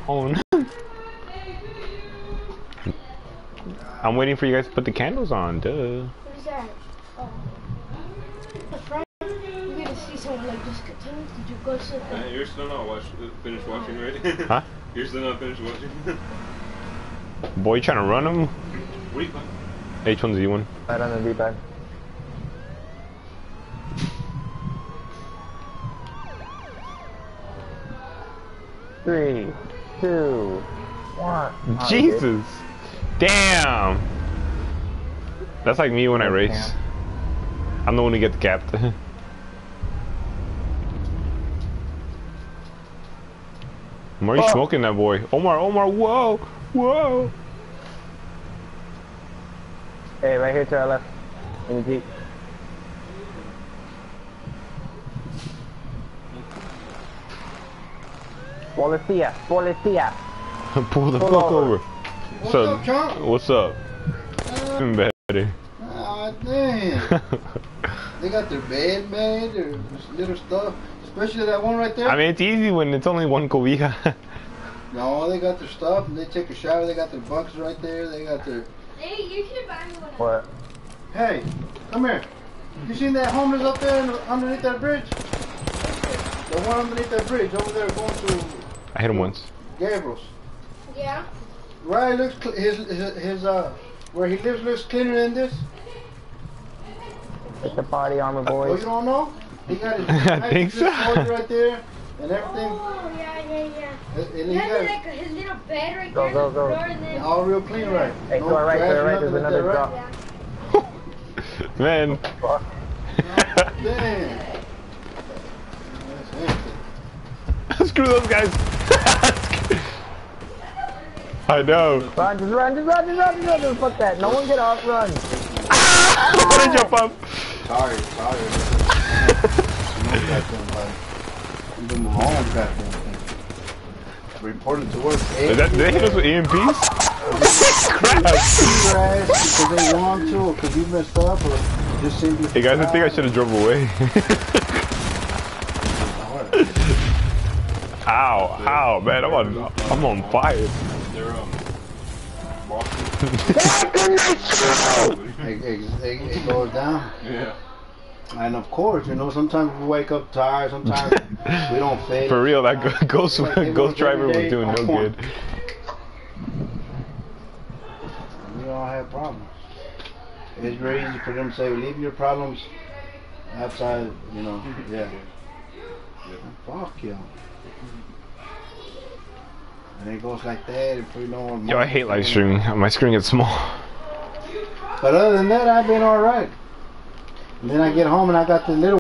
phone. I'm waiting for you guys to put the candles on, duh. What is that? Oh. The front, you're gonna see someone like just continue to go sit there. You're still not finished watching, right? Huh? You're still not finished watching? Boy, you trying to run him? What are you playing? H1z1. Right on the D-pad. Three, two, one. Jesus! Damn! That's like me when I race. I'm the one who gets capped. Why are you smoking that boy? Omar, whoa! Whoa! Hey, right here to our left. In the Jeep. Policia! Pull the fuck over. What's up, Chomp? What's up? Better. Ah, damn. They got their bed made, their little stuff. Especially that one right there. I mean, it's easy when it's only one cobija. No, they got their stuff and they take a shower. They got their bunks right there. They got their... Hey, you should buy me one. What? Hey, come here. You seen that homeless up there underneath that bridge? The one underneath that bridge over there going to... I hit him once. Gabriel's. Yeah? Right, looks his where he lives looks cleaner than this. It's the party armor, Oh, you boys. don't know? He got his I think so. right there and everything. Oh, yeah. And He he has got like his little bed right Go, there. go, on the go. floor, and then... all real clean, right? Hey, to our right, there's nothing another like drop. Yeah. Man. Fuck. that, right? Damn. That's empty. Screw those guys. I know. Run, just run. Fuck that. No one get off, run. What did jump up? Sorry. You do my own goddamn thing. Reported to work. Did they hit us with EMPs? Crap. Because they want to, or because you messed up, or just simply... Hey guys, I think I should have drove away. Ow, man, I'm on fire. They're It goes down. Yeah. And of course, you know, sometimes we wake up tired, sometimes we don't fit. For real, that ghost driver was doing no good. We all have problems. It's very easy for them to say, leave your problems outside, you know. Yeah. Fuck you. And it goes like that, and pretty normal. Yo, I hate live streaming. My screen gets small. But other than that, I've been alright. And then I get home and I got the little